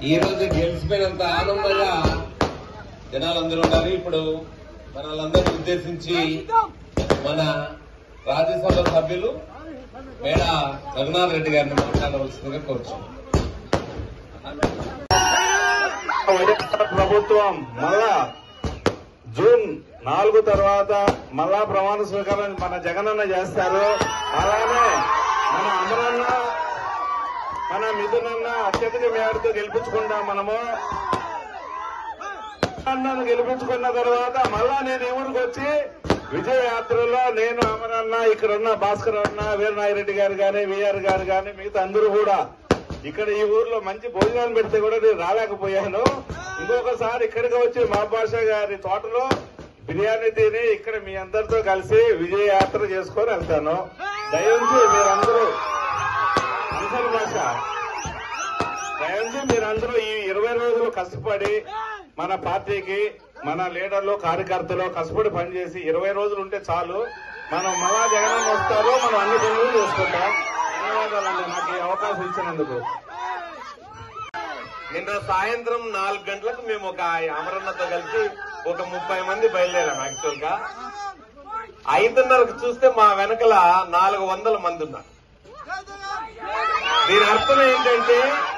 ఈ రోజు గెలిచిపోయినంత ఆనందంగా జనాలందరూ ఉన్నారు. ఇప్పుడు మన వాళ్ళందరినీ ఉద్దేశించి మన రాజ్యసభ సభ్యులు మేడ రఘునాథ్ రెడ్డి గారిని మాట్లాడవలసిందిగా కోరుచున్నాం. ప్రభుత్వం మళ్ళా జూన్ 4 తర్వాత మళ్ళా ప్రమాణ స్వీకారం మన జగనన్న చేస్తారు. అలానే మన అమరన్న మన మిథునన్న అత్యధిక మేరతో గెలిపించుకుంటాం. మనము అన్నను గెలిపించుకున్న తర్వాత మళ్ళా నేను ఊరికి వచ్చి విజయయాత్రలో నేను అమరన్న, ఇక్కడున్న భాస్కర్ అన్న, వీరనాగిరెడ్డి గారు కానీ, విఆర్ గారు కానీ, మిగతా అందరూ కూడా ఇక్కడ ఈ ఊర్లో మంచి భోజనాలు పెడితే కూడా నేను రాలేకపోయాను. ఇంకొకసారి ఇక్కడికి వచ్చి మా భాష గారి తోటలో బిర్యానీ తిని ఇక్కడ మీ అందరితో కలిసి విజయయాత్ర చేసుకొని వెళ్తాను. దయవుంచి మీరందరూ అంతర్ భాష దయవుంచి మీరందరూ ఈ 20 రోజులు కష్టపడి మన పార్టీకి మన లీడర్లు కార్యకర్తలు కష్టపడి పనిచేసి 20 రోజులు ఉంటే చాలు. మనం మళ్ళా జగన్ వస్తారు, మనం అన్ని పనులు చేసుకుంటాం. ధన్యవాదాలండి నాకు ఈ అవకాశం ఇచ్చినందుకు. నిన్న సాయంత్రం 4 గంటలకు మేము ఒక అమరన్నతో కలిసి ఒక 30 మంది బయలుదేరాం. యాక్చువల్ గా 5:30కు చూస్తే మా వెనకల 400 మంది ఉన్నారు. దీని అర్థం ఏంటంటే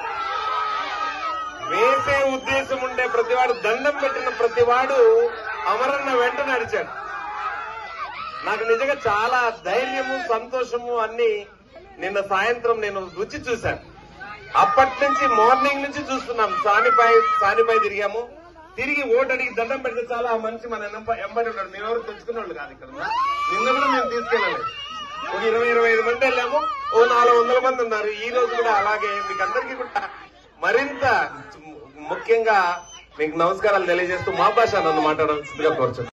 వేసే ఉద్దేశం ఉండే ప్రతివాడు, దండం పెట్టిన ప్రతివాడు అమరన్న వెంట నడిచాడు. నాకు నిజంగా చాలా ధైర్యము, సంతోషము అన్ని నిన్న సాయంత్రం నేను రుచి చూశాను. అప్పటి నుంచి మార్నింగ్ నుంచి చూస్తున్నాం. సానిపై తిరిగాము. తిరిగి ఓటు అడిగి దండం పెడితే చాలా ఆ మనిషి మన ఎంబడి ఉన్నాడు. మేమెవరు తెచ్చుకునే వాళ్ళు కాదు. ఇక్కడ నిన్న కూడా మేము తీసుకెళ్ళలేదు. ఒక 20-25 మంది వెళ్ళాము. ఓ 400 మంది ఉన్నారు. ఈ రోజు కూడా అలాగే మీకు అందరికీ కూడా మరింత ముఖ్యంగా మీకు నమస్కారాలు తెలియజేస్తూ మా భాష నన్ను మాట్లాడాల్సిందిగా కోరుచున్నాను.